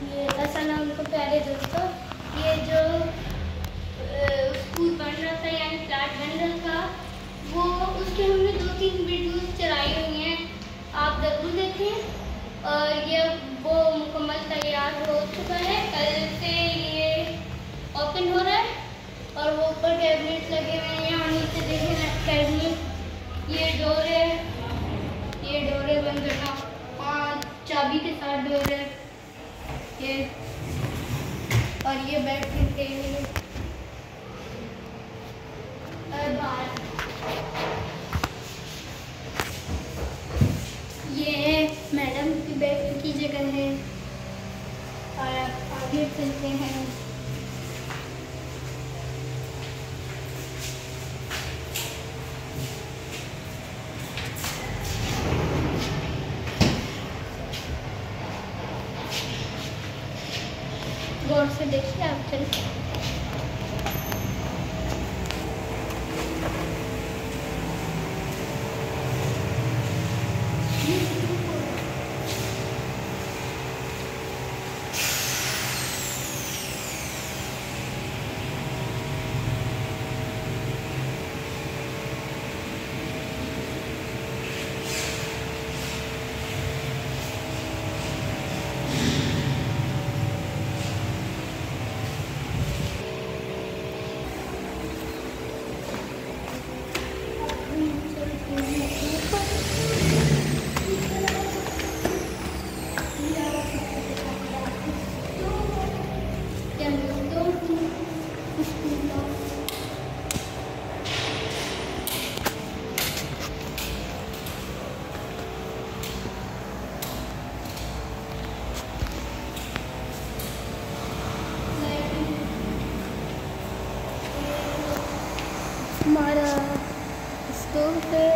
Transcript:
ये अस्सलाम वालेकुम प्यारे दोस्तों, ये जो स्कूल बन रहा था यानी फ्लैट बन रहा था वो उसके हमने 2-3 वीडियोस चलाई हुई हैं, आप ज़रूर देखें। और ये वो मुकम्मल तैयार हो चुका है, कल से ये ओपन हो रहा है और वो ऊपर कैबिनेट लगे हुए हैं। यहाँ नीचे देखें कैबिनेट, ये डोर है, ये डोर है बंद करना, चाबी के साथ डोर है ये, और ये बैठने के लिए बाहर ये मैडम की बैठने की जगह है। और अब आगे चलते हैं। गौर से देखिए आप चलिए। हमारा स्टोव है।